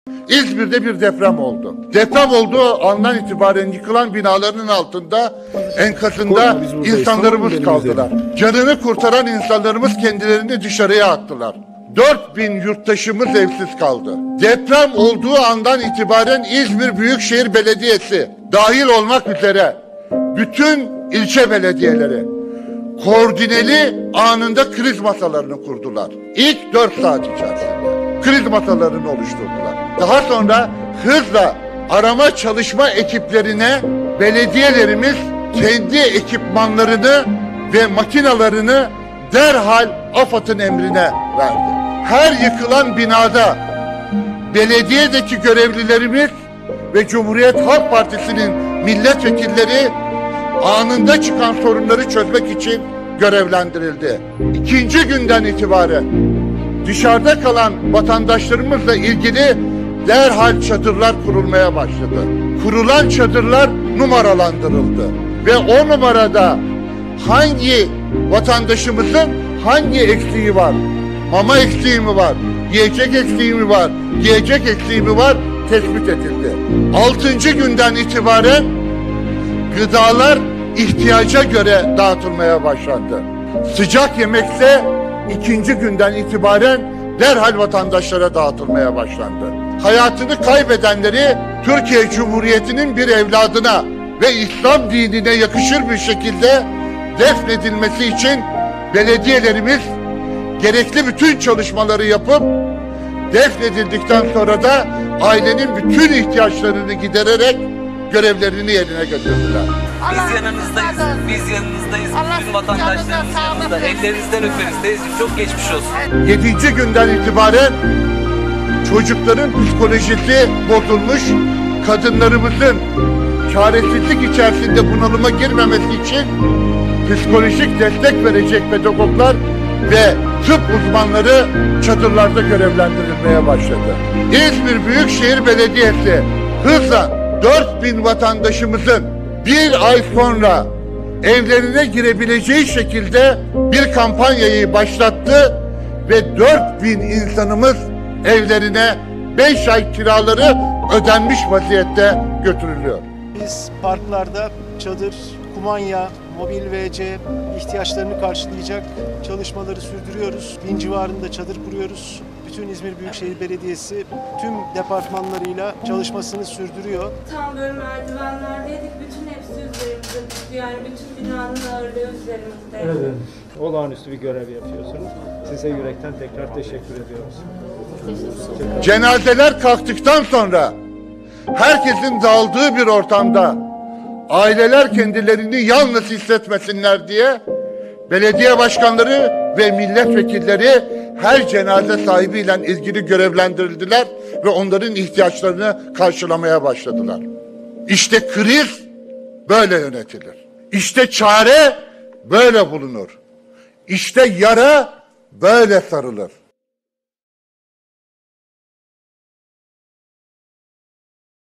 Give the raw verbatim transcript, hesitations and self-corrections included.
İzmir'de bir deprem oldu. Deprem olduğu andan itibaren yıkılan binaların altında, enkazında insanlarımız kaldılar. Canını kurtaran insanlarımız kendilerini dışarıya attılar. dört bin yurttaşımız evsiz kaldı. Deprem olduğu andan itibaren İzmir Büyükşehir Belediyesi dahil olmak üzere bütün ilçe belediyeleri koordineli anında kriz masalarını kurdular. İlk dört saat içerisinde kriz masalarını oluşturdular. Daha sonra hızla arama çalışma ekiplerine belediyelerimiz kendi ekipmanlarını ve makinalarını derhal AFAD'ın emrine verdi. Her yıkılan binada belediyedeki görevlilerimiz ve Cumhuriyet Halk Partisi'nin milletvekilleri anında çıkan sorunları çözmek için görevlendirildi. İkinci günden itibaren dışarıda kalan vatandaşlarımızla ilgili derhal çadırlar kurulmaya başladı. Kurulan çadırlar numaralandırıldı ve o numarada hangi vatandaşımızın hangi eksiği var? Mama eksiği mi var? Yiyecek eksiği mi var? Yiyecek eksiği mi var? Tespit edildi. Altıncı günden itibaren gıdalar ihtiyaca göre dağıtılmaya başlandı. Sıcak yemekse ikinci günden itibaren derhal vatandaşlara dağıtılmaya başlandı. Hayatını kaybedenleri Türkiye Cumhuriyeti'nin bir evladına ve İslam dinine yakışır bir şekilde defnedilmesi için belediyelerimiz gerekli bütün çalışmaları yapıp defnedildikten sonra da ailenin bütün ihtiyaçlarını gidererek görevlerini yerine götürdüler. Biz yanınızdayız, biz yanınızdayız, bütün vatandaşlarımız yanınızda, ellerinizden öperiz teyzeciğim, çok geçmiş olsun. Yedinci günden itibaren çocukların psikolojisi bozulmuş, kadınlarımızın çaresizlik içerisinde bunalıma girmemesi için psikolojik destek verecek pedagoglar ve tıp uzmanları çadırlarda görevlendirilmeye başladı. İzmir Büyükşehir Belediyesi hızla dört bin vatandaşımızın bir ay sonra evlerine girebileceği şekilde bir kampanyayı başlattı ve dört bin insanımız evlerine beş ay kiraları ödenmiş vaziyette götürülüyor. Biz parklarda çadır, kumanya, mobil V C ihtiyaçlarını karşılayacak çalışmaları sürdürüyoruz. Bin civarında çadır kuruyoruz. Bütün İzmir Büyükşehir Belediyesi tüm departmanlarıyla çalışmasını sürdürüyor. Tam böyle merdivenlerdeydik. Bütün hepsi üzerimizde düştü. Yani bütün binanın ağırlığı üzerimizde. Evet, olağanüstü bir görev yapıyorsunuz. Size yürekten tekrar teşekkür ediyoruz. Cenazeler kalktıktan sonra herkesin dağıldığı bir ortamda aileler kendilerini yalnız hissetmesinler diye belediye başkanları ve milletvekilleri her cenaze sahibiyle ilgili görevlendirildiler ve onların ihtiyaçlarını karşılamaya başladılar. İşte kriz böyle yönetilir. İşte çare böyle bulunur. İşte yara böyle sarılır.